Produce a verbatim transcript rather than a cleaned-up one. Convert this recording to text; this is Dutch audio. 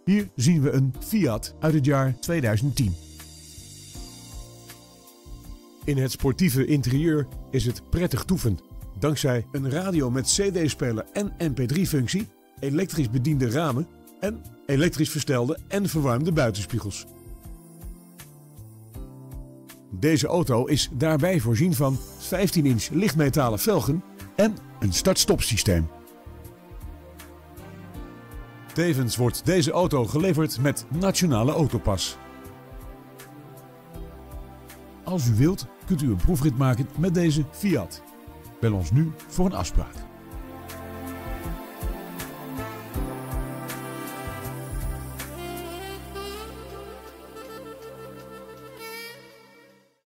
Hier zien we een Fiat uit het jaar tweeduizend tien. In het sportieve interieur is het prettig toeven. Dankzij een radio met C D-speler en M P drie functie, elektrisch bediende ramen en elektrisch verstelde en verwarmde buitenspiegels. Deze auto is daarbij voorzien van vijftien inch lichtmetalen velgen en een start-stop systeem. Tevens wordt deze auto geleverd met Nationale Autopas. Als u wilt, kunt u een proefrit maken met deze Fiat. Bel ons nu voor een afspraak.